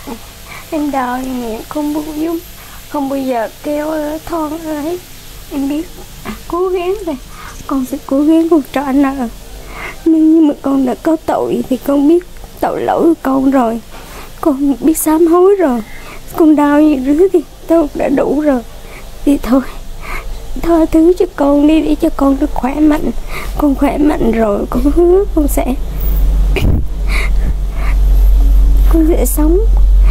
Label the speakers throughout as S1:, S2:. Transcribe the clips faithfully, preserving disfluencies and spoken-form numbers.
S1: Em đòi mẹ không buông dung, không bao giờ kêu thon ấy. Em biết cố gắng rồi, con sẽ cố gắng con trả nợ. Nếu như mà con đã có tội thì con biết tội lỗi của con rồi, con biết sám hối rồi. Con đau như rứa thì tôi đã đủ rồi. Thì thôi, tha thứ cho con đi để cho con được khỏe mạnh. Con khỏe mạnh rồi con hứa con sẽ con sẽ sống,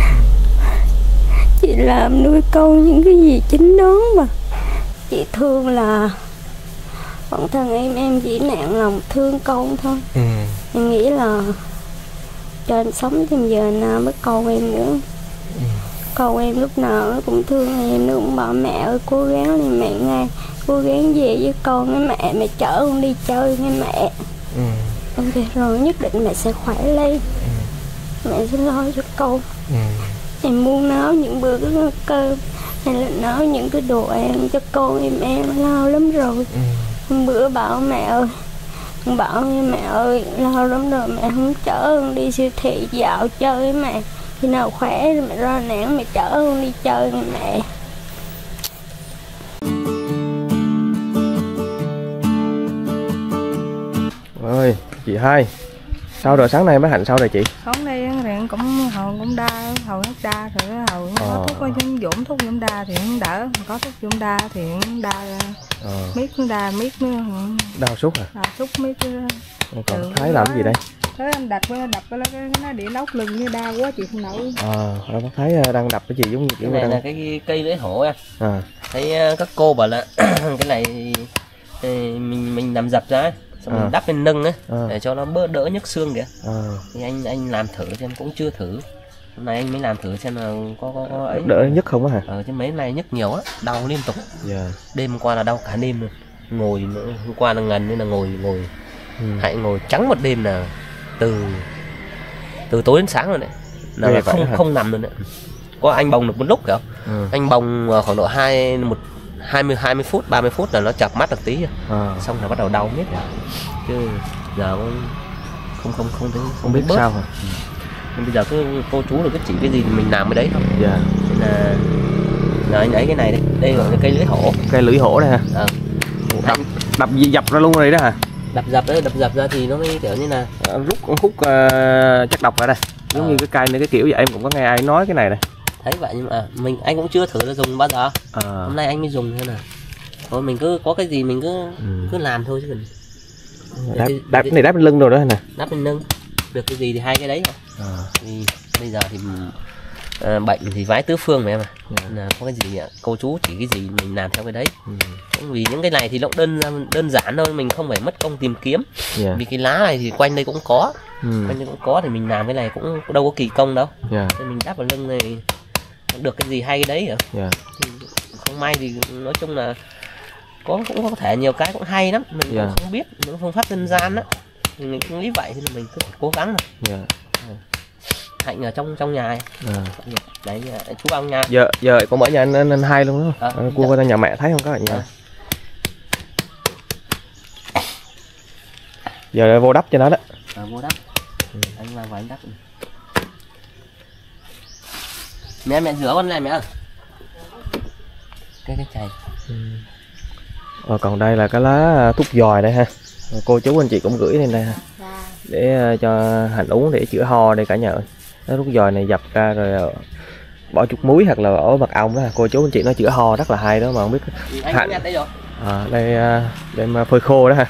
S1: chị làm nuôi con những cái gì chính đáng mà. Chị thương là bản thân em em chỉ nặng lòng thương con thôi. ừ. Em nghĩ là cho em sống thêm giờ nào với con em nữa. ừ. Con em lúc nào nó cũng thương em, nó cũng bảo mẹ ơi cố gắng đi mẹ nghe, cố gắng về với con với mẹ, mẹ chở con đi chơi với mẹ. ừ. Ok rồi nhất định mẹ sẽ khỏe lên. ừ. Mẹ sẽ lo cho con. ừ. Em muốn nấu những bữa cơm hay là nấu những cái đồ ăn cho con em em lo lắm rồi. ừ. Bữa bảo mẹ ơi, bảo mẹ ơi lo lắm rồi mẹ không chở con đi siêu thị dạo chơi với mẹ, khi nào khỏe thì mẹ ra nản mẹ chở con đi chơi với mẹ.
S2: Ơi chị hai, sao rồi sáng nay mới Hạnh sao rồi chị?
S3: Sáng nay thì cũng hầu cũng đa, hầu hết đa rồi hầu có
S2: ờ.
S3: thuốc có dũng thuốc dũng đa thì cũng đỡ, có thuốc dũng đa thì cũng đa
S2: ờ.
S3: miết nó đa miết nó
S2: đau sút hả?
S3: Đau sút miết.
S2: Còn Thái làm gì đây?
S3: Thế anh đập cái đập cái cái nó để lóc lưng như đau quá chị không nổi.
S2: Ờ, à, bác Thái đang đập cái gì giống như
S4: cái này
S2: đang...
S4: là cái cây lưỡi hổ á.
S2: À.
S4: Thấy các cô bảo là cái này mình mình làm dập ra xong à. mình đắp lên lưng á à. để cho nó bớt đỡ nhức xương kìa. à. Thì anh anh làm thử xem, cũng chưa thử, hôm nay anh mới làm thử xem là có có, có ấy
S2: đỡ nhức không á hả?
S4: Ờ chứ mấy này nhức nhiều á, đau liên tục.
S2: yeah.
S4: Đêm hôm qua là đau cả đêm luôn, ngồi nữa hôm qua là ngần nên là ngồi ngồi ừ. hãy ngồi trắng một đêm là từ từ tối đến sáng rồi đấy, là, là không không nằm luôn đấy. Có anh bồng được một lúc kìa. ừ. Anh bồng khoảng độ hai một hai mươi hai mươi phút ba mươi phút là nó chợp mắt được tí à. Xong là bắt đầu đau hết rồi. Chứ giờ không không không thấy không,
S2: không biết bớt. Sao hả?
S4: ừ. Nhưng bây giờ cứ cô chú được cái chỉ cái gì thì mình làm cái đấy thôi.
S2: yeah.
S4: Nên là giờ anh ấy cái này đây, đây gọi là cây lưỡi hổ.
S2: Cây lưỡi hổ đây hả?
S4: ờ.
S2: đập đập gì dập ra luôn rồi đó hả?
S4: Đập dập đấy, đập dập ra thì nó mới kiểu như là
S2: à, rút hút uh, chất độc ra đây, giống ờ. như cái cây này cái kiểu vậy. Em cũng có nghe ai nói cái này này,
S4: thấy vậy nhưng mà mình anh cũng chưa thử là dùng bao giờ. à. Hôm nay anh mới dùng thế nào thôi, mình cứ có cái gì mình cứ ừ. cứ làm thôi chứ mình
S2: đáp, cái, đáp cái này đáp lên lưng rồi đó nè,
S4: đáp lên lưng được cái gì thì hai cái đấy thôi. à. Thì bây giờ thì à, bệnh thì vái tứ phương mà em à. yeah. Là có cái gì cô chú chỉ cái gì mình làm theo cái đấy. ừ. Vì những cái này thì nó đơn đơn giản thôi, mình không phải mất công tìm kiếm. yeah. Vì cái lá này thì quanh đây cũng có, ừ. quanh đây cũng có thì mình làm cái này cũng đâu có kỳ công đâu. yeah. Nên mình đáp vào lưng này được cái gì hay cái đấy hả? yeah. Thì không may thì nói chung là có cũng có thể nhiều cái cũng hay lắm, mình yeah. cũng không biết những phương pháp dân gian đó, mình cũng nghĩ vậy thì mình cứ phải cố gắng thôi. yeah. Hạnh ở trong trong nhà ấy. à. Đấy chú ông nha.
S2: Giờ giờ con mở nhà anh, anh, anh hai luôn đó. à, cua qua nhà mẹ thấy không có ở nhà. à. Giờ vô đắp cho nó đó.
S4: à, vô đắp. ừ. Anh làm vào anh đắp. Mẹ mẹ rửa con này mẹ ơi. Cái cái chày. ừ.
S2: à, Còn đây là cái lá thuốc dòi đây ha. Cô chú anh chị cũng gửi lên đây ha. Để cho Hạnh uống để chữa ho đây cả nhà ơi. Cái thuốc dòi này dập ra rồi bỏ chút muối hoặc là ở mật ong đó. Cô chú anh chị nó chữa ho rất là hay đó mà không biết.
S4: Anh
S2: Hạnh
S4: đây rồi.
S2: À, đây đem phơi khô đó ha.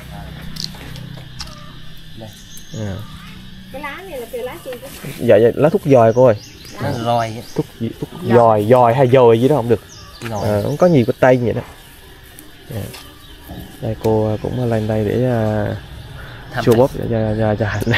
S4: Đây.
S2: À.
S3: Cái lá này là cái lá gì đó?
S2: Dạ, dạ lá thuốc dòi cô ơi.
S4: Lá dòi.
S2: Thuốc thuốc dòi dòi hay dòi gì đó không được. À, không có nhiều cái tên vậy đó. À. Đây cô cũng lên đây để uh, show bóp cho cho cho Hạnh.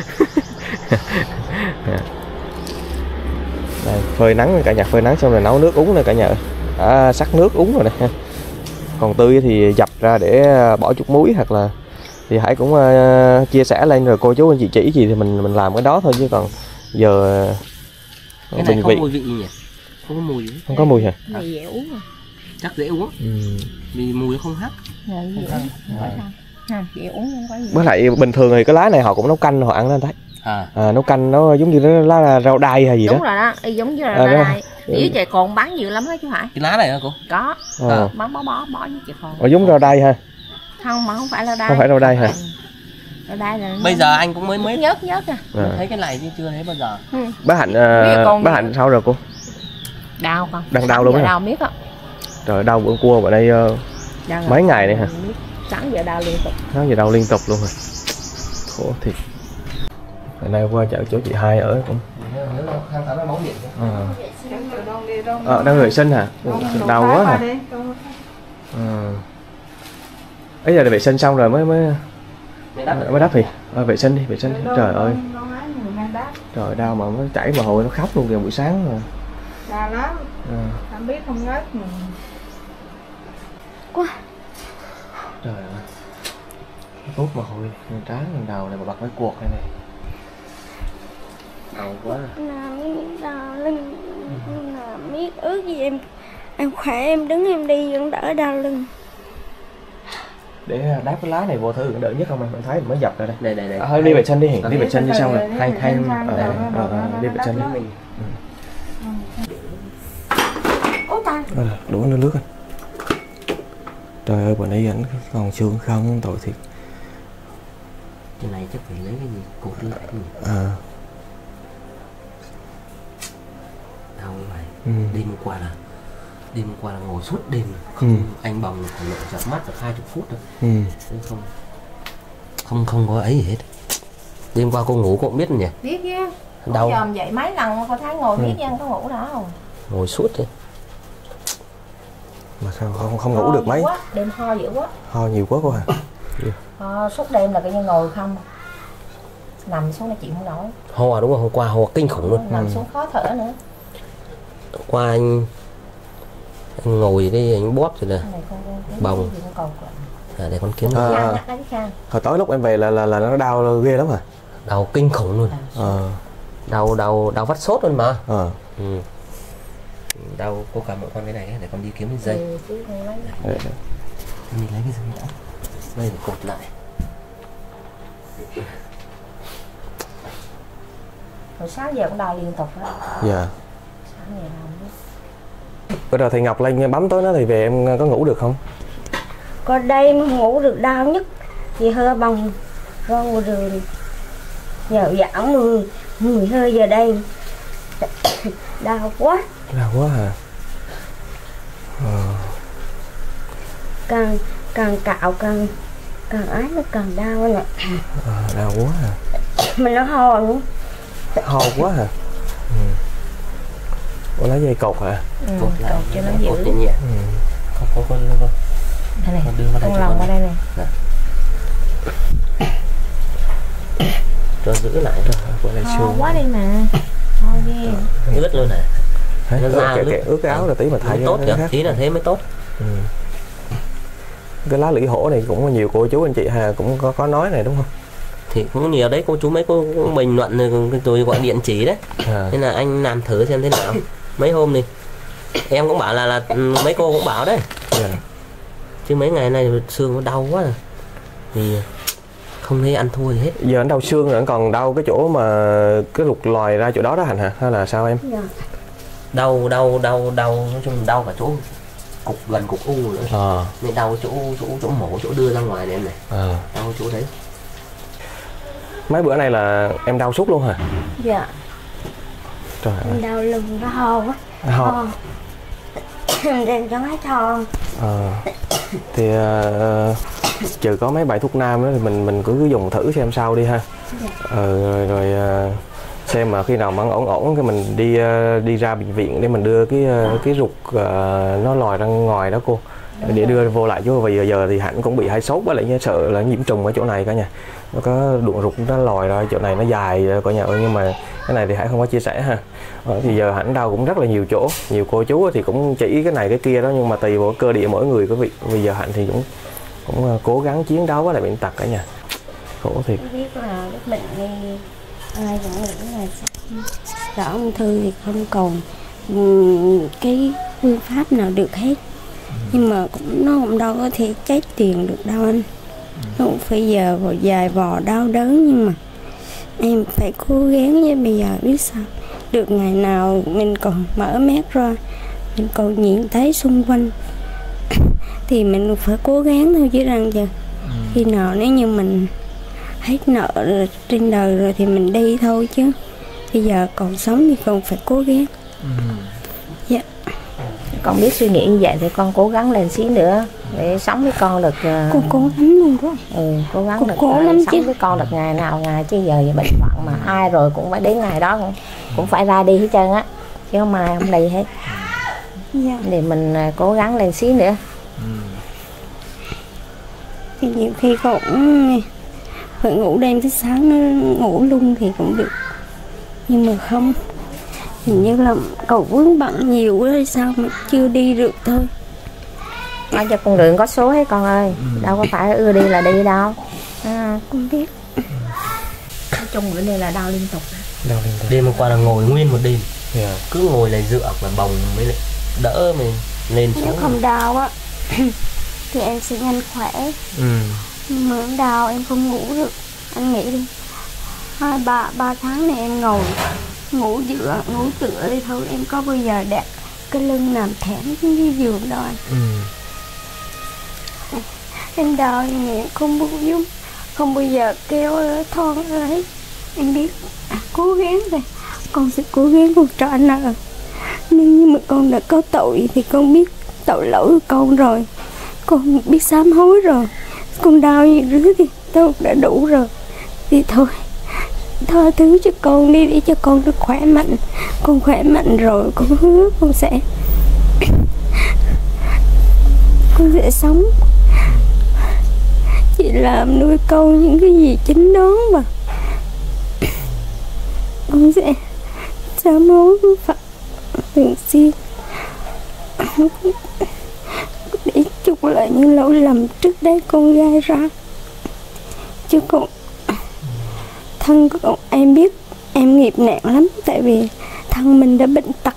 S2: Đây, phơi nắng cả nhà, phơi nắng xong rồi nấu nước uống này cả nhà. À, sắc nước uống rồi này. Còn tươi thì dập ra để bỏ chút muối hoặc là thì hãy cũng uh, chia sẻ lên rồi cô chú anh chị chỉ gì thì mình mình làm cái đó thôi, chứ còn giờ
S4: uh, cái này không vị. Mùi vị gì nhỉ? Không có mùi gì.
S2: Không có mùi hả?
S3: Này dễ uống à.
S4: Chắc dễ uống. ừ. Vì mùi nó không hắc.
S3: Dạ, dễ uống. Dễ uống không có gì.
S2: Với lại bình thường thì cái lá này họ cũng nấu canh họ ăn đó anh thấy.
S4: À.
S2: À, nấu canh nó giống như nó lá là rau đay hay gì
S3: Đúng
S2: đó.
S3: rồi đó, y giống như là
S2: À,
S3: đai
S2: đó.
S3: đai. Với chè còn bán nhiều lắm đó chú Hải.
S4: Cái lá này hả cô?
S3: Có.
S2: Ờ.
S3: Bán bó bó bó với chè còn.
S2: Ở giống rau đay ha.
S3: Không mà không phải là đai.
S2: Không phải rau đay hả?
S3: Ừ. Rau đay là
S4: Bây giờ anh cũng mới mới
S3: nhớt nhớt à.
S2: À.
S4: thấy cái này chứ chưa thấy bao giờ.
S3: Ừ.
S2: Bác Hạnh
S3: Bây giờ
S2: uh,
S3: con-
S2: bác Hạnh sao rồi cô?
S3: Đau không?
S2: Đang đau luôn
S3: Sáng
S2: á
S3: giờ
S2: hả?
S3: đau miết á.
S2: Trời, đau bữa cua ở đây uh,
S3: Đau
S2: mấy
S3: rồi.
S2: ngày đây hả?
S3: Sáng giờ đau liên tục.
S2: Nó gì đau liên tục luôn rồi. Khổ thiệt. Hồi nay qua chợ chỗ chị hai ở cũng à. À, đang vệ sinh hả? Đau quá hả? À. Ấy giờ là vệ sinh xong rồi mới mới mới đắp thì à, vệ sinh đi, vệ sinh đi. Trời ơi. Trời, đau mà nó chảy mồ hôi, nó khóc luôn kìa buổi sáng rồi.
S3: Đau lắm.
S2: À.
S3: Không biết không ngớt mà.
S1: Quá.
S2: Trời ơi. Nó tốt mồ hôi, lên trán lên đầu này mà bật cái cuộc này này. Đau quá.
S1: Nằm miết đau lưng, nằm miết ướt gì em. Em khỏe em đứng em đi vẫn đỡ đau lưng.
S2: Để đáp cái lá này vô thử đỡ nhất không em? Em thấy mới dập rồi đây.
S4: Đây đây đây.
S2: À, thôi đi vệ sinh đi Hiền, đi vệ sinh đi xong rồi.
S4: Hai hai
S2: Ờ, ờ, ờ, đi vệ sinh đi.
S4: mình.
S3: Ôi ta.
S2: Ờ, đổ nước nước anh. Trời ơi, bữa nay ảnh còn xương không, tội thiệt.
S4: Cái này chắc phải lấy cái gì cột lại cái gì.
S2: À.
S4: Đau vậy.
S2: Ừ.
S4: Đêm hôm qua là đêm hôm qua là ngồi suốt đêm không
S2: Ừ.
S4: anh bồng còn lộ chợp mắt được hai chục phút thôi.
S2: Ừ.
S4: Thế không không không có ấy gì hết. Đêm qua cô ngủ cô cũng biết nhỉ?
S3: Biết chứ.
S4: Đau.
S3: Dòm dậy mấy lần mà cô thấy ngồi
S2: Ừ.
S3: biết chứ có ngủ đâu.
S4: Ngồi suốt thế.
S2: Mà sao không không ngủ được mấy?
S3: Quá. Đêm ho dữ quá.
S2: Ho nhiều quá cô hả?
S3: Ho suốt đêm là coi như ngồi không. Nằm xuống là chịu không nổi.
S4: Ho đúng không? Hôm qua ho kinh khủng luôn.
S3: Nằm
S2: Ừ.
S3: xuống khó thở nữa.
S4: Hôm qua anh, anh ngồi đây anh bóp rồi nè.
S3: Cái này con con
S4: Bồng.
S3: gì con cầu quạnh.
S4: À, để con kiếm
S2: À.
S4: nó.
S3: Khang, nhắc đến Khang.
S2: Hồi tối lúc em về là là là nó đau ghê lắm hả?
S4: Đau kinh khủng luôn.
S2: Ờ.
S4: Đau đau đau vắt sốt luôn mà.
S2: Ờ.
S4: Ừ. Đau cô cầm một con cái này để con đi kiếm cái dây.
S3: Ừ, chứ con lấy.
S2: Để-
S4: Mình lấy cái dây đã. Đây là cột lại.
S3: Hồi sáng giờ cũng đau liên tục đó.
S2: Dạ.
S3: Sáng giờ đau biết.
S2: Bữa giờ thì Ngọc lên bấm tối nó thì về em có ngủ được không?
S1: Có đây mà ngủ được đau nhất. Chị hơi bồng râu rồi. Giờ giảm mười, mười hơi giờ đây. Đau quá.
S2: Đau quá hả? Ờ.
S1: Càng càng cạo càng càng ái nó càng đau nè.
S2: À, đau quá hả?
S1: Mình nó ho nữa.
S2: Ho quá hả? Ừ. Ủa lấy dây cột hả?
S3: Ừ,
S4: Cột lại
S3: cột cho nó
S4: cột
S3: giữ.
S4: nhẹ nhẹ.
S2: Ừ.
S4: Không có con con
S3: Đây này,
S4: con đưa vào đây
S3: con
S4: cho
S3: lòng
S4: con
S3: qua
S4: này.
S3: đây này.
S4: Cho giữ lại thôi.
S2: Bữa nay
S3: Ho
S2: xương
S3: quá đi mà. Ho ghê.
S4: Ướt luôn nè.
S2: Đấy,
S4: Nó
S2: ướt,
S4: ra
S2: kẻ,
S4: nước.
S2: kẻ, ướt cái áo là tí mà thay
S4: Mới
S2: cho
S4: tốt
S2: nó
S4: kìa,
S2: khác.
S4: tí là thế mới tốt.
S2: Ừ. Cái lá lưỡi hổ này cũng có nhiều cô chú anh chị Hà cũng có có nói này đúng không?
S4: Thì cũng nhiều đấy, cô chú mấy cô cũng bình luận rồi tôi gọi điện chỉ đấy.
S2: À.
S4: Nên là anh làm thử xem thế nào. Mấy hôm thì em cũng bảo là là mấy cô cũng bảo đấy.
S2: Dạ.
S4: Chứ mấy ngày nay xương nó đau quá. Thì không thấy ăn thua gì hết.
S2: Giờ anh đau xương rồi anh còn đau cái chỗ mà cái lục lòi ra chỗ đó đó Hạnh hả? Hay là sao em?
S1: Dạ.
S4: Đau đau đau đau nói chung đau cả chỗ cục gần cục u nữa.
S2: À.
S4: Nên đau chỗ chỗ chỗ mổ chỗ đưa ra ngoài này em này.
S2: À.
S4: Đau chỗ đấy.
S2: Mấy bữa nay là em đau suốt luôn hả?
S1: Dạ.
S2: Trời ơi.
S1: Em đau lưng nó ho quá.
S2: Ho.
S1: Em đem cho máy thon.
S2: À. Thì uh, trừ có mấy bài thuốc nam đó thì mình mình cứ dùng thử xem sao đi ha. Ờ, rồi rồi uh, xem mà khi nào mà ổn ổn cái mình đi uh, đi ra bệnh viện để mình đưa cái uh, cái ruột uh, nó lòi ra ngoài đó cô, để đưa vô lại chứ vì giờ, giờ thì Hạnh cũng bị hay sốt với lại sợ là nhiễm trùng ở chỗ này cả nhà, nó có đụng ruột nó lòi ra chỗ này nó dài cả nhà ơi, nhưng mà cái này thì Hạnh không có chia sẻ ha. Ờ, thì giờ Hạnh đau cũng rất là nhiều chỗ, nhiều cô chú thì cũng chỉ cái này cái kia đó, nhưng mà tùy vào cơ địa mỗi người quý vị. Bây giờ Hạnh thì cũng cũng cố gắng chiến đấu với lại bệnh tật cả nhà, khổ thiệt.
S1: Biết là lúc bệnh đi ai cũng nghĩ là đỡ ung thư thì không còn um, cái phương pháp nào được hết, nhưng mà cũng nó cũng đâu có thể chết tiền được đâu anh, nó cũng phải giờ vào dài vò đau đớn, nhưng mà em phải cố gắng với bây giờ biết sao được, ngày nào mình còn mở mắt ra mình còn nhìn thấy xung quanh thì mình phải cố gắng thôi chứ rằng giờ ừ. khi nào nếu như mình hết nợ rồi, trên đời rồi thì mình đi thôi, chứ bây giờ còn sống thì còn phải cố gắng. ừ. Dạ.
S3: Con biết suy nghĩ như vậy thì con cố gắng lên xí nữa để sống với con được. Uh...
S1: Cô cố lắm luôn đó.
S3: Ừ, cố gắng
S1: cô
S3: được
S1: cố
S3: uh,
S1: lắm
S3: sống
S1: chứ.
S3: với con được ngày nào ngày, chứ giờ bệnh hoạn mà ai rồi cũng phải đến ngày đó cũng, cũng phải ra đi hết trơn á, chứ không ai không đi hết.
S1: Dạ.
S3: Để mình uh, cố gắng lên xí nữa.
S2: ừ.
S1: Thì nhiều khi cũng phải ngủ đêm tới sáng nó ngủ luôn thì cũng được, nhưng mà không, hình như là cậu vướng bận nhiều quá hay sao mà chưa đi được thôi.
S3: Nói cho con đường có số hết con ơi, ừ. đâu có phải ưa đi là đi đâu. À,
S1: con biết.
S3: Nói chung bữa nay là đau liên tục.
S2: Đau liên tục.
S4: Đêm hôm qua là ngồi nguyên một đêm,
S2: yeah.
S4: cứ ngồi lại dựa và bồng mới lại đỡ mình lên xuống.
S1: Nếu không đau á thì em sẽ nhanh khỏe.
S2: ừ.
S1: Nhưng mà em đau em không ngủ được. Anh nghĩ đi, hai ba ba tháng này em ngồi ngủ dựa ngủ tựa đi thôi, em có bao giờ đặt cái lưng nằm thẳng xuống cái giường đâu anh.
S2: ừ.
S1: Em đau nhưng mà em không bao dung, không bao giờ kêu thon hết. Em biết à, cố gắng thôi, con sẽ cố gắng con trả nợ. Nếu như mà con đã có tội thì con biết tội lỗi của con rồi, con biết sám hối rồi. Con đau như rứa thì tôi đã đủ rồi, thì thôi tha thứ cho con đi để cho con được khỏe mạnh. Con khỏe mạnh rồi con hứa con sẽ con sẽ sống, chỉ làm nuôi con những cái gì chính đáng mà con sẽ sám hối với Phật thường xuyên để chụp lại những lỗi lầm trước đây con gây ra. Chứ con thân của con em biết em nghiệp nạn lắm, tại vì thân mình đã bệnh tật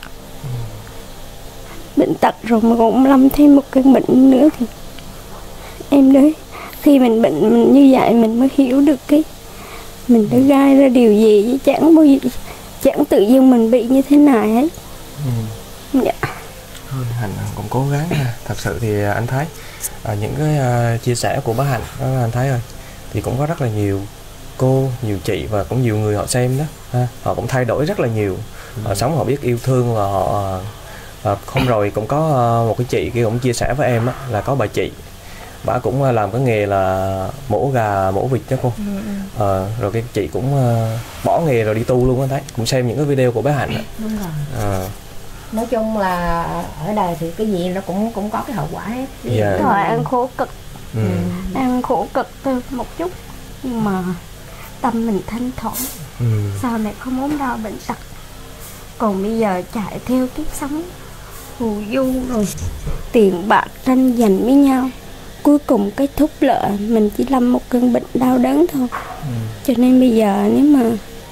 S1: bệnh tật rồi mà cũng lâm thêm một cái bệnh nữa thì em đấy, khi mình bệnh mình như vậy mình mới hiểu được cái mình đã gây ra điều gì, chứ chẳng bao giờ chẳng tự dưng mình bị như thế này ấy.
S2: ừ.
S1: Dạ.
S2: Thôi Hạnh cũng cố gắng ha. Thật sự thì anh thấy à, những cái uh, chia sẻ của bác Hạnh đó, anh thấy ơi, thì cũng có rất là nhiều cô, nhiều chị và cũng nhiều người họ xem đó ha. Họ cũng thay đổi rất là nhiều. ừ. Họ sống họ biết yêu thương và họ uh, không rồi cũng có uh, một cái chị kia cũng chia sẻ với em á, là có bà chị bà cũng làm cái nghề là mổ gà mổ vịt đó cô. ừ. ờ, rồi cái chị cũng uh, bỏ nghề rồi đi tu luôn á, thấy cũng xem những cái video của bé Hạnh.
S3: Đúng rồi.
S2: À.
S3: Nói chung là ở đời thì cái gì nó cũng cũng có cái hậu quả hết.
S2: Yeah.
S1: Thôi ăn khổ cực.
S2: ừ.
S1: Ăn khổ cực thôi một chút nhưng mà tâm mình thanh thản. ừ. Sau này không ốm đau bệnh tật. Còn bây giờ chạy theo kiếp sống phù du rồi tiền bạc tranh giành với nhau, cuối cùng kết thúc lợi mình chỉ lâm một cơn bệnh đau đớn thôi. ừ. Cho nên bây giờ nếu mà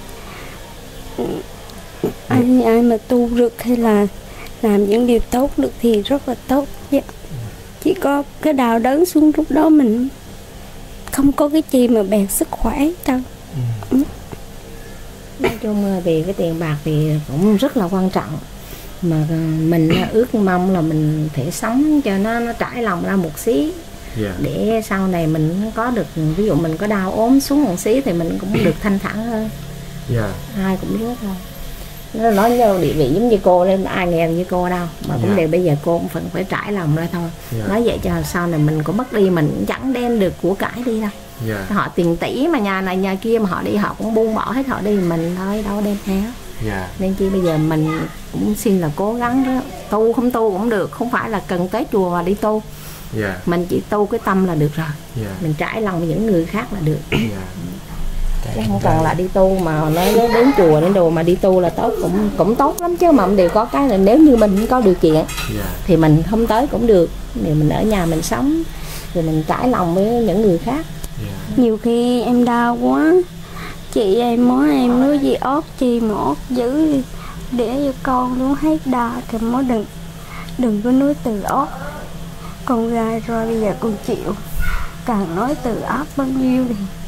S1: ai ai mà tu được hay là làm những điều tốt được thì rất là tốt. yeah. Chỉ có cái đau đớn xuống lúc đó mình không có cái gì mà bèn sức khỏe đâu. ừ.
S3: Nói chung vì cái tiền bạc thì cũng rất là quan trọng, mà mình ước mong là mình phải sống cho nó nó trải lòng ra một xí. yeah. Để sau này mình có được, ví dụ mình có đau ốm xuống một xí thì mình cũng được thanh thản hơn. yeah. Ai cũng biết thôi. Nó nói như địa vị giống như cô nên ai nghèo như cô đâu, mà cũng yeah. đều bây giờ cô cũng phải phải trải lòng ra thôi. yeah. Nói vậy cho sau này mình có mất đi mình cũng chẳng đem được của cải đi đâu. yeah. Họ tiền tỷ mà nhà này nhà kia mà họ đi họ cũng buông bỏ hết, họ đi mình thôi đâu đem theo. yeah. Nên chi bây giờ mình cũng xin là cố gắng đó. Tu không tu cũng được, không phải là cần tới chùa mà đi tu. yeah. Mình chỉ tu cái tâm là được rồi. yeah. Mình trải lòng với những người khác là được. yeah. Chứ không cần là đi tu mà nói đến chùa đến đồ mà đi tu là tốt, cũng cũng tốt lắm chứ, mà đều có cái là nếu như mình có điều kiện. yeah. Thì mình không tới cũng được, để mình ở nhà mình sống rồi mình trải lòng với những người khác.
S1: yeah. Nhiều khi em đau quá chị em nói em nói gì ót chi mà ót dữ để cho con nó hết đau thì mới đừng đừng có nói từ ót, con gái rồi bây giờ con chịu, càng nói từ ót bao nhiêu thì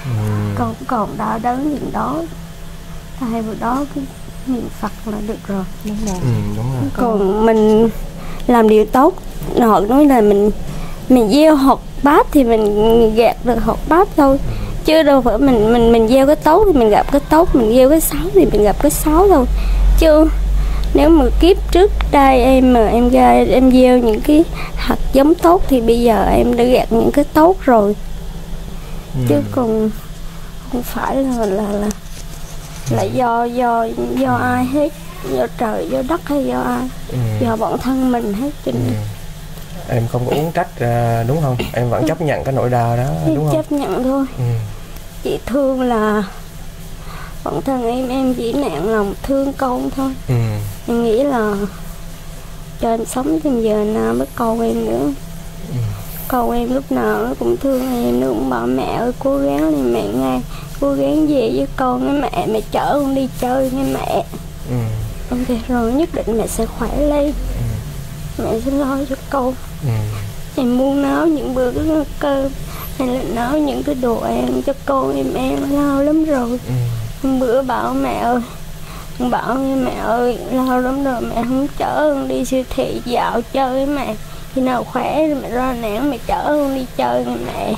S2: ừ.
S1: Con còn đau đớn những đó, thay vào đó cứ niệm Phật là được rồi.
S3: Đúng rồi.
S2: Ừ, đúng rồi.
S1: Còn mình làm điều tốt, họ nói là mình mình gieo hột bát thì mình gạt được hột bát thôi, chứ đâu phải mình mình mình gieo cái tốt thì mình gặp cái tốt, mình gieo cái xấu thì mình gặp cái xấu thôi. Chứ nếu mà kiếp trước đây em mà em ra em gieo những cái hạt giống tốt thì bây giờ em đã gặt những cái tốt rồi. Ừ. Chứ còn không phải là là là là do do do ai hết, do trời, do đất hay do ai, ừ. do bản thân mình hết. Cho nên ừ.
S2: em không có uống trách đúng không? Em vẫn chấp nhận cái nỗi đau đó đúng không?
S1: Chấp nhận thôi. Ừ. Chị thương là bản thân em em chỉ nặng lòng thương con thôi. Ừ. Em nghĩ là cho em sống thêm giờ nào với con em nữa. Ừ. Con em lúc nào nó cũng thương em, nó cũng bảo mẹ ơi cố gắng đi mẹ nghe, cố gắng về với con với mẹ, mẹ chở con đi chơi với mẹ. Ừ. Ok rồi nhất định mẹ sẽ khỏe lên. Ừ. Mẹ sẽ lo cho con. Ừ. Em muốn nấu những bữa cơm hay là nấu những cái đồ ăn cho con em em lo lắm rồi. Ừ. Bữa bảo mẹ ơi, bảo mẹ ơi lo lắm rồi, mẹ không chở con đi siêu thị dạo chơi với mẹ, khi nào khỏe thì mẹ ra nản mẹ chở con đi chơi với mẹ.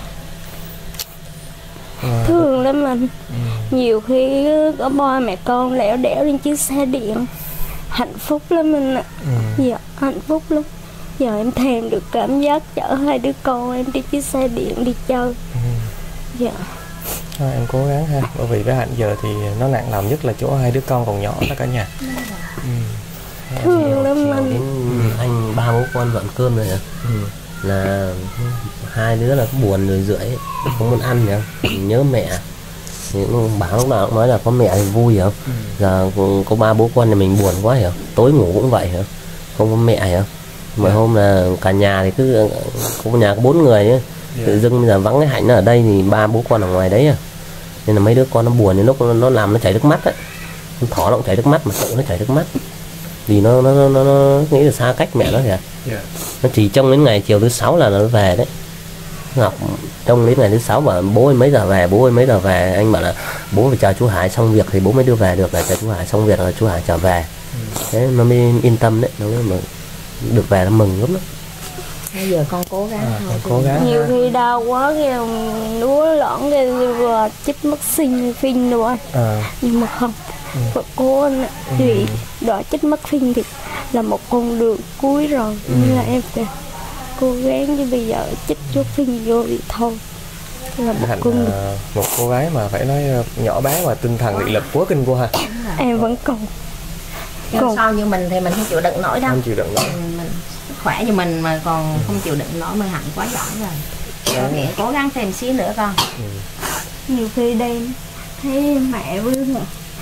S1: À, thương lắm mình. Ừ. Nhiều khi có ba mẹ con lẻo đẻo lên chiếc xe điện, hạnh phúc lắm mình ạ. Ừ. Dạ hạnh phúc lắm. Giờ em thèm được cảm giác chở hai đứa con em đi chiếc xe điện đi chơi. Ừ. Dạ.
S2: À, em cố gắng ha, bởi vì với Hạnh giờ thì nó nặng lòng nhất là chỗ hai đứa con còn nhỏ đó cả nhà. Ừ.
S1: Thương lắm anh.
S4: Đến anh ba bố con dọn cơm rồi hả? Ừ. Là hai đứa là buồn rồi rưỡi, không muốn ăn nữa, nhớ mẹ. Thì bảo lúc nào cũng nói là có mẹ thì vui hiểu. Ừ. Giờ có ba bố con thì mình buồn quá hiểu. Tối ngủ cũng vậy hả? Không có mẹ hiểu. Mỗi hôm là cả nhà thì cứ có nhà có bốn người ấy. Yeah. Tự dưng bây giờ vắng cái Hạnh nó ở đây thì ba bố con ở ngoài đấy à. Nên là mấy đứa con nó buồn đến lúc nó, nó làm nó chảy nước mắt ấy. Con thỏ nó cũng chảy nước mắt mà tự nó chảy nước mắt. Vì nó nó nó, nó, nó nghĩ là xa cách mẹ nó kìa. Yeah. Nó chỉ trông đến ngày chiều thứ sáu là nó về đấy. Ngọc trông đến ngày thứ sáu bảo bố ơi mấy giờ về, bố ơi mấy giờ về. Anh bảo là bố phải chờ chú Hải xong việc thì bố mới đưa về được, là chờ chú Hải xong việc là chú Hải trở về. Ừ. Thế nó mới yên tâm đấy, nó mới được về nó mừng lắm đó.
S3: Bây giờ con cố gắng
S2: à,
S3: thôi.
S2: Cố gắng
S1: nhiều khi đau quá cái lúa lõn cái vừa chích mất sinh phinh rồi à. Nhưng mà không ừ. Vợ cô anh ạ, ừ. Vì đó chích mất phinh thì là một con đường cuối rồi. Ừ. Nên là em phải cố gắng, chứ bây giờ chích chút phinh vô thì thôi là một
S2: Hạnh,
S1: con đường.
S2: Một cô gái mà phải nói nhỏ bé mà tinh thần nghị lực quá kinh cô ha.
S1: Em vẫn còn
S3: còn sau như mình thì mình không chịu đựng nổi đâu.
S2: Không chịu đựng nổi.
S3: Mình khỏe như mình mà còn ừ. không chịu đựng nổi mà Hạnh quá giỏi rồi. Có thể cố gắng thêm xíu nữa con.
S1: Ừ. Nhiều khi đây thấy mẹ với mà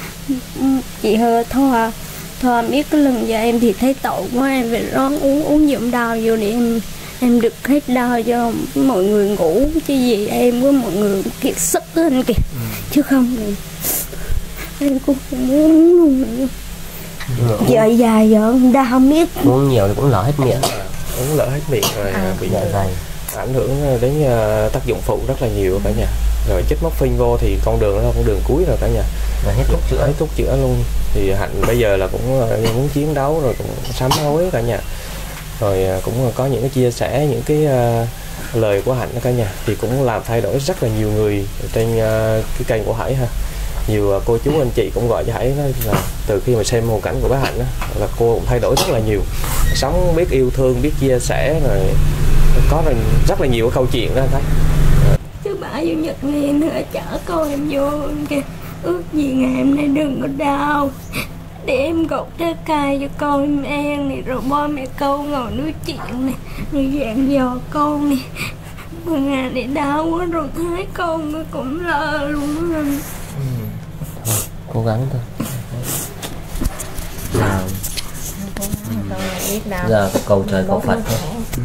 S1: chị hơi Thoa Thoa biết cái lần giờ em thì thấy tội quá, em phải rón uống uống dưỡng đau vô để em em được hết đau cho mọi người ngủ, chứ gì em với mọi người kiệt sức anh kìa. Ừ. Chứ không thì em cũng không muốn uống luôn nữa. Giờ dài giờ đau biết.
S4: Uống nhiều thì cũng lỡ hết miệng.
S2: Uống lỡ hết miệng rồi à. Bị
S4: dạ dày,
S2: ảnh hưởng đến uh, tác dụng phụ rất là nhiều cả nhà. Rồi chích mất phinh vô thì con đường đó là con đường cuối rồi cả nhà.
S4: Là hết thuốc chữa,
S2: hết thuốc chữa luôn. Thì Hạnh bây giờ là cũng uh, muốn chiến đấu rồi cũng sám hối cả nhà. Rồi uh, cũng có những cái chia sẻ, những cái uh, lời của Hạnh đó cả nhà, thì cũng làm thay đổi rất là nhiều người trên uh, cái kênh của Hải ha. Nhiều cô chú anh chị cũng gọi cho Hải nói là từ khi mà xem hoàn cảnh của bác Hạnh đó, là cô cũng thay đổi rất là nhiều, sống biết yêu thương, biết chia sẻ, rồi có rất là nhiều câu chuyện đó anh thấy.
S1: Chứ bà vô Nhật nghe nữa chở con em vô kìa, ước gì ngày hôm nay đừng có đau để em gọt trái cây cho con em ăn này, rồi ba mẹ con ngồi nói chuyện này, rồi dặn dò con này. Mà ngày này đau quá rồi thấy con nó cũng lo luôn đó anh.
S4: Ừ. Cố gắng thôi. Là giờ cầu trời cầu Phật thôi. Ừ.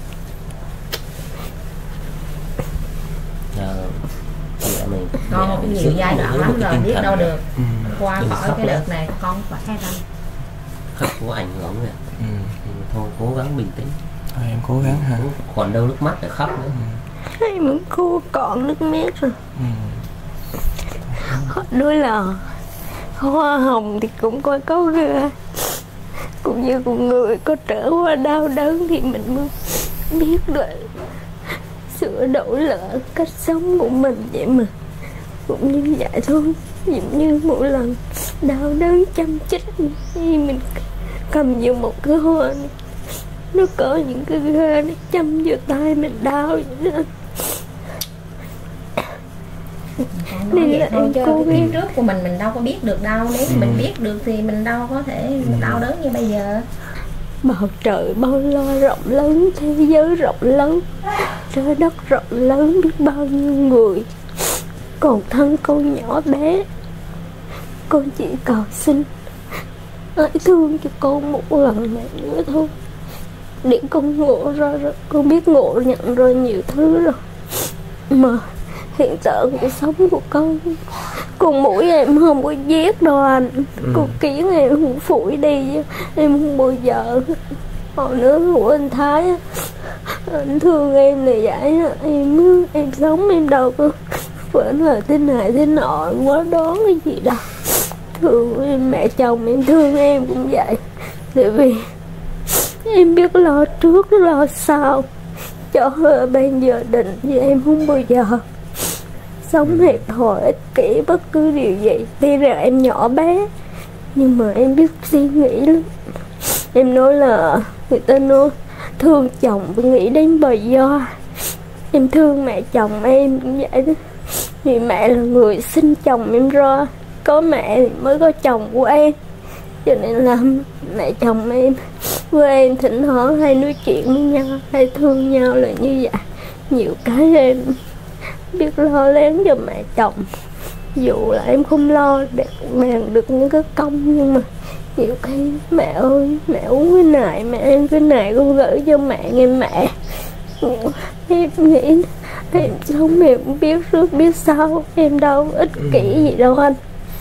S4: Giờ mình
S3: con cũng nhiều giai đoạn lắm rồi, biết đâu được. Ừ. Qua khỏi cái đợt này con khỏe ra.
S4: Khóc có ảnh hưởng rồi. Ừ. Thôi cố gắng bình tĩnh.
S2: À, em cố gắng ha.
S4: Còn đâu nước mắt để khóc nữa.
S1: Hay muốn cô còn nước mắt rồi. Ừ. Họ nói là hoa hồng thì cũng có có gơ, cũng như con người có trở qua đau đớn thì mình mới biết được sửa đổi lại cách sống của mình vậy mà. Cũng như vậy thôi, giống như mỗi lần đau đớn chăm chích thì mình cầm vô một cái hoa này, nó có những cái ghê nó châm vô tay mình đau vậy đó.
S3: Nên là em cố gắng. Trước của mình mình đâu có biết được đâu, nếu ừ. mình biết được thì mình đâu có thể đau đớn như bây giờ.
S1: Bầu trời bao la rộng lớn, thế giới rộng lớn, trái đất rộng lớn biết bao nhiêu người. Còn thân con nhỏ bé, con chỉ cầu xin hãy thương cho con một lần này nữa thôi, để con ngộ ra rồi, con biết ngộ nhận ra nhiều thứ rồi. Mà hiện tại cuộc sống của con, con mũi em không có giết đâu anh, ừ. con kiến em không phủi đi, em không bao giờ. Hồi nữa của anh Thái, anh thương em này vậy, em em sống em đâu có phải là thế này thế nọ quá đón cái gì đâu. Thương em, mẹ chồng em thương em cũng vậy, tại vì em biết lo trước lo sau cho bên gia đình, vì em không bao giờ sống hẹp hòi ích kỷ bất cứ điều gì. Tuy rằng em nhỏ bé nhưng mà em biết suy nghĩ lắm. Em nói là người ta nói thương chồng phải nghĩ đến bờ do. Em thương mẹ chồng em cũng vậy đó, vì mẹ là người sinh chồng em ra, có mẹ thì mới có chồng của em, cho nên là mẹ chồng em với em thỉnh thoảng hay nói chuyện với nhau, hay thương nhau là như vậy. Nhiều cái em biết lo lắng cho mẹ chồng, dù là em không lo để mang được những cái công, nhưng mà nhiều khi mẹ ơi mẹ uống cái này, mẹ ăn cái này, con gửi cho mẹ nghe mẹ. Em nghĩ em sống em cũng biết trước biết sau, em đâu ích kỷ gì đâu anh.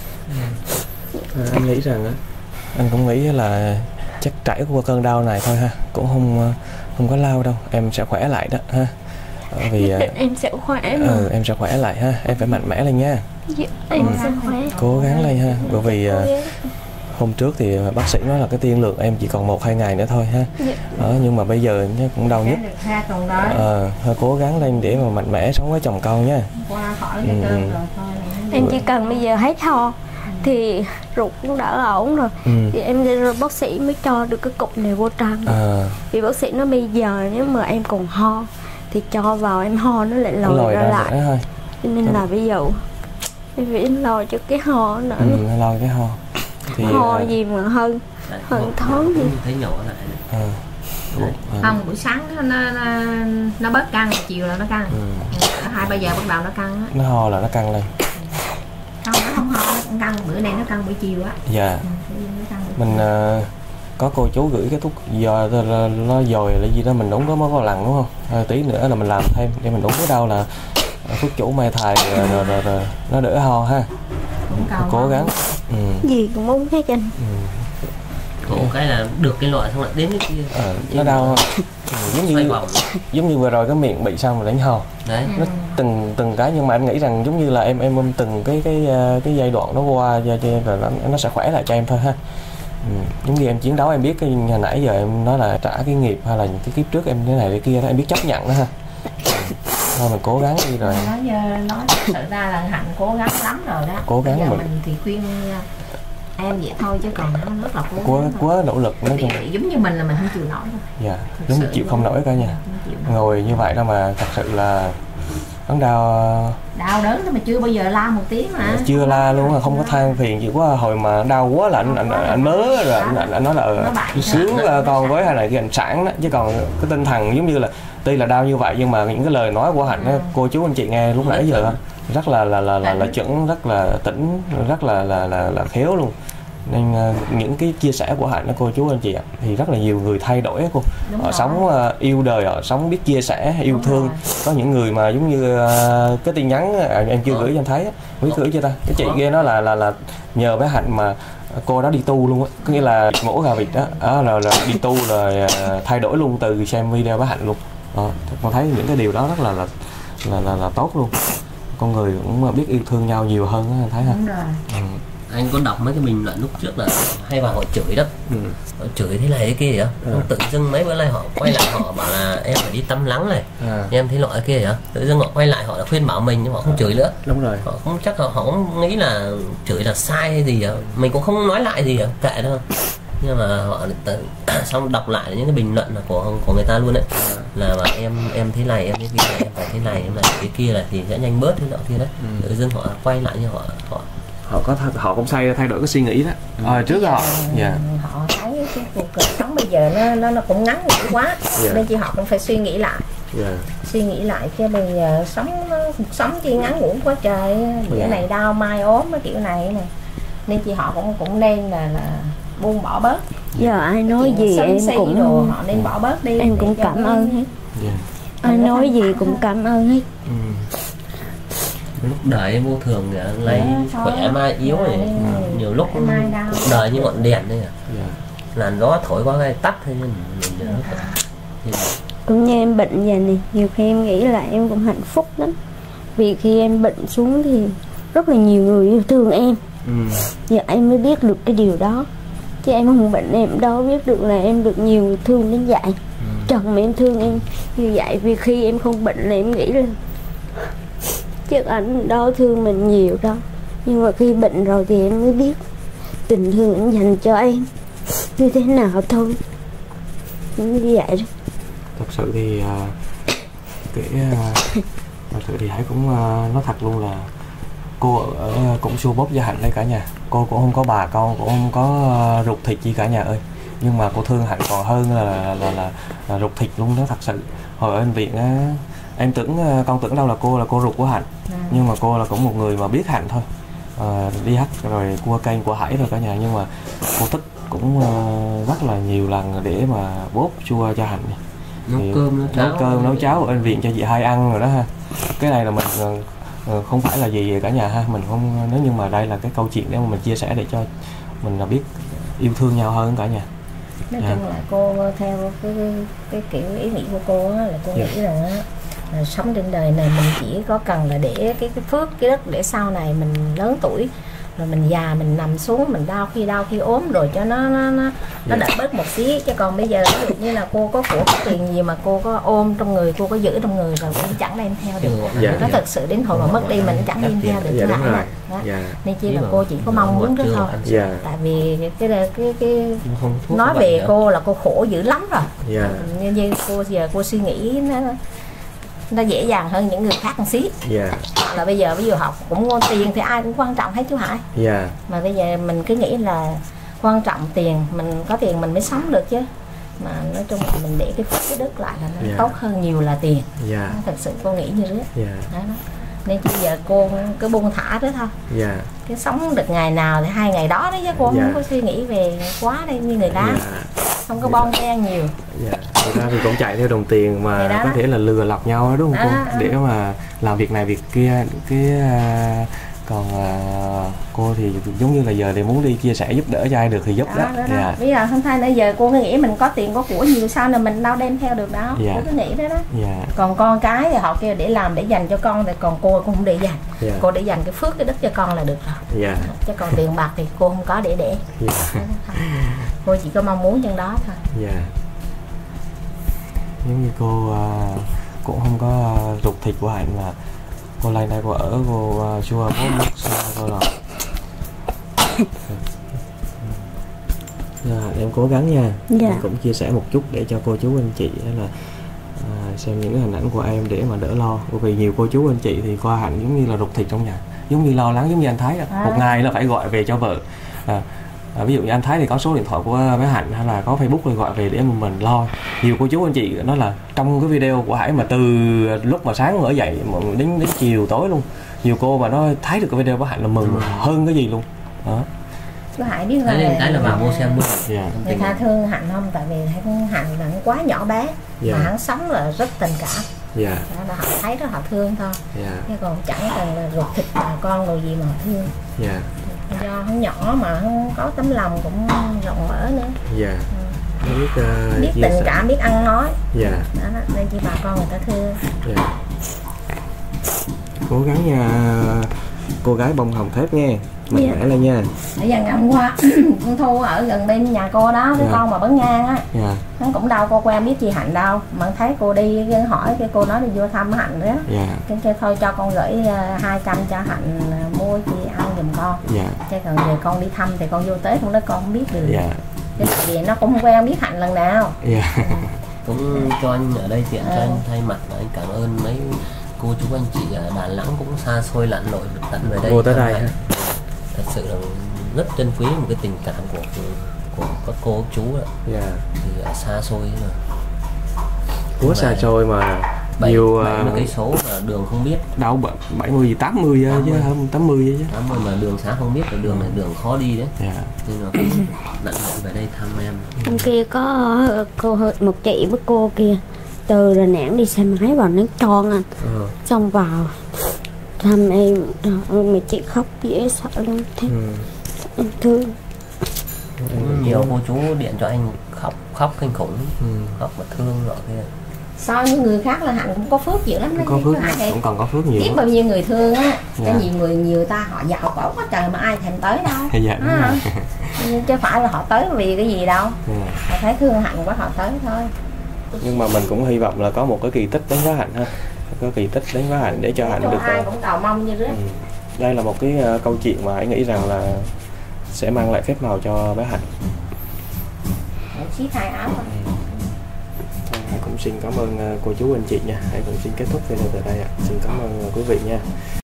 S2: À, anh nghĩ rằng á, anh cũng nghĩ là chắc trải qua cơn đau này thôi ha, cũng không không có lao đâu, em sẽ khỏe lại đó ha. Vì
S1: em sẽ khỏe mà.
S2: Ừ, em sẽ khỏe lại ha, em phải mạnh mẽ lên nha.
S1: Dạ, em ừ. sẽ khỏe.
S2: Cố gắng lên ha, bởi vì hôm trước thì bác sĩ nói là cái tiên lượng em chỉ còn một hai ngày nữa thôi ha. Dạ. Đó, nhưng mà bây giờ cũng đau nhất. Ờ, thôi cố gắng lên để mà mạnh mẽ sống với chồng con nha. Ừ.
S1: Em chỉ cần bây giờ hết ho thì ruột cũng đã ổn rồi, ừ. thì em đi rồi bác sĩ mới cho được cái cục này vô trăng. À. Vì bác sĩ nói bây giờ nếu mà em còn ho thì cho vào em ho nó lại lòi, lòi ra, ra lại thôi. Cho nên là bây giờ em phải lo cho cái ho nữa.
S2: Ừ, lo cái ho
S1: thì ho gì mà hơn hơn thoáng gì
S4: thấy nhỏ lại.
S2: À.
S3: Không, buổi sáng nó nó, nó bớt căng, chiều là nó căng. Ừ. Hai ba giờ bắt đầu nó căng.
S2: Nó ho là nó căng lên.
S3: Không, nó không ho, nó căng, bữa nay nó căng buổi chiều á.
S2: Dạ. Ừ, mình uh, có cô chú gửi cái thuốc dò nó dồi là gì đó mình uống có mới có lần đúng không? À, tí nữa là mình làm thêm để mình uống cái đâu là thuốc chủ mai thài rồi, rồi, rồi, rồi nó đỡ ho ha. Cố gắng.
S1: Ừ. Gì cũng uống hết anh.
S2: Ừ.
S4: Cổ cái là được cái loại xong lại đến cái kia.
S2: Ờ, nó đau ừ, giống như giống như vừa rồi cái miệng bị xong rồi đánh ho. Đấy. Nó từng từng cái, nhưng mà anh nghĩ rằng giống như là em em ôm từng cái cái cái giai đoạn nó qua cho nên là nó, nó sẽ khỏe lại cho em thôi ha. Ừ. Giống như em chiến đấu em biết cái hồi nãy giờ em nói là trả cái nghiệp hay là những cái kiếp trước em thế này thế kia đó, em biết chấp nhận đó ha. Thôi mình cố gắng đi rồi.
S3: Nói giờ nói thật sự ra là Hạnh cố gắng lắm rồi đó.
S2: Cố gắng
S3: mình.
S2: mình
S3: mình thì khuyên em vậy thôi chứ còn nó rất là cố
S2: quá quá nỗ lực nói chung.
S3: Giống như mình là mình không chịu nổi thôi.
S2: Dạ, giống như chịu không nổi cả nhà. Ngồi như vậy đâu mà thật sự là đớn đau.
S3: Đau đớn mà chưa bao giờ la một tiếng mà.
S2: Chưa la luôn, là không có than phiền gì quá. Hồi mà đau quá là anh anh, anh, anh mớ rồi anh, anh, anh nói là ờ, sướng con với hay là cái anh sản đó, chứ còn cái tinh thần giống như là tuy là đau như vậy nhưng mà những cái lời nói của Hạnh đó, cô chú anh chị nghe lúc nãy giờ rất là là là là, là chuẩn, rất là tỉnh, rất là là là, là khéo luôn. Nên uh, những cái chia sẻ của Hạnh đó cô chú anh chị ạ, thì rất là nhiều người thay đổi cô. Đúng họ rồi. Sống uh, yêu đời, họ sống biết chia sẻ, yêu Đúng thương rồi. Có những người mà giống như uh, cái tin nhắn uh, em chưa ừ. gửi cho anh thấy, quý gửi chưa ta? Cái chị kia nó là là là nhờ với Hạnh mà cô đó đi tu luôn á, có nghĩa là mổ gà vịt đó, đó là, là đi tu rồi uh, thay đổi luôn từ xem video với Hạnh luôn. Ờ, con thấy những cái điều đó rất là là là là, là tốt luôn. con người cũng biết yêu thương nhau nhiều hơn đó, anh thấy ha.
S3: Đúng rồi.
S2: Ừ.
S4: Anh có đọc mấy cái bình luận lúc trước là hay vào họ chửi đó,
S2: Ừ.
S4: họ chửi thế này thế kia vậy,
S2: Ừ.
S4: tự dưng mấy bữa nay họ quay lại họ bảo là em phải đi tắm lắng này,
S2: À.
S4: em thấy loại kia vậy, tự dưng họ quay lại họ đã khuyên bảo mình nhưng họ không chửi nữa.
S2: Đúng rồi.
S4: Họ không chắc họ, họ cũng nghĩ là chửi là sai hay gì vậy. Mình cũng không nói lại gì vậy, kệ đâu. Nhưng mà họ tự, xong đọc lại những cái bình luận là của của người ta luôn đấy, là mà em em thế này em thế kia em phải thế này em phải thế kia là thì sẽ nhanh bớt thế nọ kia đấy.
S2: Ừ.
S4: Tự dưng họ quay lại như họ họ
S2: Họ có th- họ cũng thay thay đổi cái suy nghĩ đó. À, trước họ. Dạ.
S3: Họ thấy cái cuộc sống bây giờ nó nó nó cũng ngắn ngủi quá,
S2: Dạ.
S3: nên chị họ cũng phải suy nghĩ lại.
S2: Dạ.
S3: Suy nghĩ lại chứ bây giờ sống nó, cuộc sống chi ngắn ngủi quá trời, bữa
S2: Dạ.
S3: này đau mai ốm cái kiểu này này, nên chị họ cũng cũng nên là là buông bỏ bớt.
S1: Giờ ai nói
S3: Chuyện
S1: gì
S3: sân
S1: em
S3: si
S1: cũng
S3: đồ họ nên bỏ bớt đi.
S1: em
S3: để
S1: cũng
S3: cho
S1: cảm
S3: nó-
S1: ơn hết.
S2: Dạ.
S1: Ai nói gì cũng cảm ơn hết.
S2: Ừ.
S4: lúc đời em vô thường kìa, lấy
S3: Dạ,
S4: khỏe
S3: thôi.
S4: mai yếu này,
S3: Dạ,
S4: nhiều lúc
S3: khỏe mai đau.
S4: cuộc đời như ngọn đèn đấy à,
S2: Dạ.
S4: làn gió thổi qua cái tắt thôi nhưng mình mình thì
S1: Cũng như em bệnh vậy này, nhiều khi em nghĩ là em cũng hạnh phúc lắm. Vì khi em bệnh xuống thì rất là nhiều người yêu thương em.
S2: Ừ.
S1: Giờ em mới biết được cái điều đó. Chứ em không bệnh em đâu biết được là em được nhiều người thương đến vậy. Chồng em thương em như vậy. Vì khi em không bệnh là em nghĩ là chắc anh đâu thương mình nhiều đâu. Nhưng mà khi bệnh rồi thì em mới biết tình thương anh dành cho em như thế nào thôi. Như vậy đó.
S2: Thật sự thì uh, cái uh, thật sự thì Hải cũng uh, nói thật luôn là cô ở, ở cũng xua bóp gia Hạnh đây cả nhà. Cô cũng không có bà con, cũng không có uh, ruột thịt gì cả nhà ơi. Nhưng mà cô thương Hạnh còn hơn là là, là, là, là ruột thịt luôn đó thật sự. Hồi ở bệnh viện á, em tưởng uh, con tưởng đâu là cô là cô ruột của Hạnh.
S3: À.
S2: Nhưng mà cô là cũng một người mà biết Hạnh thôi. Uh, đi hát rồi cua kênh của Hải thôi cả nhà. Nhưng mà cô Tích cũng uh, rất là nhiều lần để mà bóp chua cho Hạnh.
S4: nấu
S2: Thì
S4: cơm nấu cháo
S2: nấu cơm nấu cháo ở bệnh viện cho chị hai ăn rồi đó ha. Cái này là mình uh, không phải là gì cả nhà ha, mình không, nếu như mà đây là cái câu chuyện để mà mình chia sẻ để cho mình là biết yêu thương nhau hơn cả nhà.
S3: Nói
S2: Dạ.
S3: chung là cô theo cái, cái, cái kiểu ý nghĩ của cô á, là cô
S2: Dạ.
S3: nghĩ rằng á, là sống trên đời này mình chỉ có cần là để cái, cái phước cái đất để sau này mình lớn tuổi rồi mình già mình nằm xuống mình đau khi đau khi ốm rồi cho nó nó nó, nó đỡ bớt một xí. Chứ còn bây giờ ví dụ như là cô có của có tiền gì mà cô có ôm trong người, cô có giữ trong người rồi cũng chẳng đem theo được.
S2: Dạ.
S3: Nó thật sự đến hồi mà mất đi mình chẳng đem theo được.
S2: Dạ
S3: cái
S2: đúng
S3: lại
S2: rồi.
S3: đó. Đó.
S2: Dạ.
S3: Nên chỉ là cô chỉ có mong muốn đó thôi.
S2: Dạ.
S3: Tại vì cái cái cái, cái
S4: không thuốc
S3: nói
S4: bệnh
S3: về
S4: nữa.
S3: cô là cô khổ dữ lắm rồi.
S2: Dạ.
S3: Như, như cô giờ cô suy nghĩ nó nó dễ dàng hơn những người khác một xí.
S2: Dạ.
S3: Là bây giờ ví dụ học cũng ngon tiền thì ai cũng quan trọng hết chú Hải.
S2: Dạ.
S3: Mà bây giờ mình cứ nghĩ là quan trọng tiền, mình có tiền mình mới sống được chứ. Mà nói chung là mình để cái phước cái đức lại là nó
S2: Dạ.
S3: tốt hơn nhiều là tiền.
S2: Dạ.
S3: Nó thật sự cô nghĩ như thế.
S2: Dạ.
S3: Đó, đó. Nên bây giờ cô cứ buông thả đó thôi.
S2: Dạ.
S3: Cái sống được ngày nào thì hai ngày đó đấy chứ cô
S2: Dạ.
S3: không có suy nghĩ về quá đây như người ta.
S2: Dạ.
S3: Không có bon chen nhiều.
S2: Dạ. Thực ra thì cũng chạy theo đồng tiền
S3: Thì
S2: mà
S3: đó.
S2: có thể là lừa lọc nhau đó đúng không
S3: Đó,
S2: cô?
S3: đó.
S2: Để mà làm việc này việc kia cái à, còn à, cô thì giống như là giờ thì muốn đi chia sẻ giúp đỡ cho ai được thì giúp đó.
S3: Đó, đó, đó.
S2: Dạ.
S3: Bây giờ không thay nãy giờ cô cứ nghĩ mình có tiền có của nhiều sao là mình đâu đem theo được đâu.
S2: Dạ.
S3: Cô cứ nghĩ đó đó.
S2: Dạ.
S3: Còn con cái thì họ kêu để làm để dành cho con, thì còn cô cũng không để dành.
S2: Dạ.
S3: Cô để dành cái phước cái đất cho con là được rồi.
S2: Dạ.
S3: Chứ còn tiền bạc thì cô không có để để.
S2: Dạ.
S3: Đó, đó thôi. Cô chỉ có mong muốn chân đó thôi.
S2: Dạ. Giống như cô à, cũng không có à, ruột thịt của Hạnh là cô lên đây cô ở cô à, chua bố mất xa thôi rồi. Dạ, em cố gắng nha.
S1: Dạ.
S2: Em cũng chia sẻ một chút để cho cô chú anh chị là à, xem những cái hình ảnh của em để mà đỡ lo. Bởi vì nhiều cô chú anh chị thì qua Hạnh giống như là ruột thịt trong nhà, giống như lo lắng giống như anh Thái đó.
S3: À.
S2: Một ngày là phải gọi về cho vợ. À, à, ví dụ như anh Thái thì có số điện thoại của bé Hạnh hay là có Facebook thì gọi về để mà mình lo. Nhiều cô chú anh chị nói là trong cái video của Hải mà từ lúc mà sáng mở dậy mà đến đến chiều tối luôn, nhiều cô mà nó thấy được cái video của Hạnh là mừng hơn cái gì luôn đó.
S3: Chú Hải biết
S4: Thế nên cái là vào mua xem luôn.
S2: Dạ.
S3: người ta thương Hạnh không? Tại vì thấy Hạnh là nó quá nhỏ bé.
S2: Dạ.
S3: Mà hắn sống là rất tình cảm.
S2: Dạ.
S3: Đó là họ thấy đó họ thương thôi.
S2: Dạ.
S3: Chứ còn chẳng cần là ruột thịt bà con đồ gì mà họ thương.
S2: Dạ.
S3: Do hắn nhỏ mà hắn có tấm lòng cũng rộng mở nữa.
S2: Dạ. Biết uh,
S3: Biết
S2: chia
S3: tình
S2: sẻ.
S3: cảm, biết ăn nói.
S2: Dạ.
S3: Đó, đó. Nên chỉ bà con người ta thương.
S2: Dạ. Cố gắng nha cô gái bông hồng thép nghe, mạnh
S1: Dạ.
S2: mẽ lên nha.
S3: Bây giờ ngày hôm qua con Thu ở gần bên nhà cô đó, đứa
S2: Dạ.
S3: con mà bấn ngang á,
S2: Dạ.
S3: hắn cũng đâu cô quen biết chị Hạnh đâu, mà thấy cô đi cái hỏi cái cô nói đi vô thăm Hạnh đó.
S2: Dạ.
S3: Cái kêu thôi cho con gửi uh, hai trăm cho Hạnh uh, mua chị ăn giùm con.
S2: Dạ.
S3: Chứ còn về con đi thăm thì con vô tới con đó con không biết được.
S2: Dạ.
S3: Cái vì nó cũng không quen biết Hạnh lần nào.
S2: Dạ.
S4: Cũng cho anh ở đây tiện cho
S3: Ừ.
S4: anh thay mặt là anh cảm ơn mấy cô chú anh chị ở Đà Nẵng cũng xa xôi lặn lội tận về đây.
S2: Vô tới đây
S4: thăm
S2: ha.
S4: Hạnh. Thật sự là rất trân quý một cái tình cảm của của các cô các chú ạ.
S2: Dạ.
S4: Thì ở xa xôi mà.
S2: Quá xa xôi mà
S4: Bảy-
S2: nhiều
S4: bảy mươi
S2: uh,
S4: cây số mà đường không biết.
S2: đâu bảy mươi gì tám mươi chứ
S4: tám mươi.
S2: không tám mươi chứ.
S4: tám mươi mà đường xá không biết, là đường này đường khó đi đấy.
S2: Dạ.
S4: Nên là cũng nặng nặng về đây thăm em.
S1: Hôm kia có cô một chị với cô kia từ Đà Nẵng đi xe máy vào Nắng Tròn anh,
S2: Ừ.
S1: xong vào thăm em, mà chị khóc dễ sợ luôn, thế
S2: Ừ.
S1: em thương.
S4: Cũng nhiều cô chú điện cho anh khóc khóc kinh khủng,
S2: Ừ.
S4: khóc mà thương rồi kia.
S3: So với người khác là Hạnh cũng có phước dữ lắm đó.
S2: Có phước,
S3: Hạnh thì
S2: cũng còn có phước nhiều.
S3: biết bao nhiêu người thương á,
S2: Dạ.
S3: cái nhiều người nhiều ta họ giàu có quá trời mà ai thèm tới đâu.
S2: Dạ, đúng
S3: À,
S2: rồi.
S3: chứ phải là họ tới vì cái gì đâu,
S2: Dạ.
S3: họ thấy thương Hạnh quá họ tới thôi.
S2: Nhưng mà mình cũng hy vọng là có một cái kỳ tích đến với Hạnh ha, có kỳ tích đến với Hạnh để cho Hạnh
S3: Cho
S2: được
S3: ai
S2: uh,
S3: cũng cầu mong như rứa.
S2: ừ. Đây là một cái uh, câu chuyện mà anh nghĩ rằng là sẽ mang lại phép màu cho bé Hạnh.
S3: Xí thay áo thôi.
S2: Hãy cũng xin cảm ơn uh, cô chú anh chị nha. Hãy cũng xin kết thúc video tại đây ạ. Xin cảm ơn uh, quý vị nha.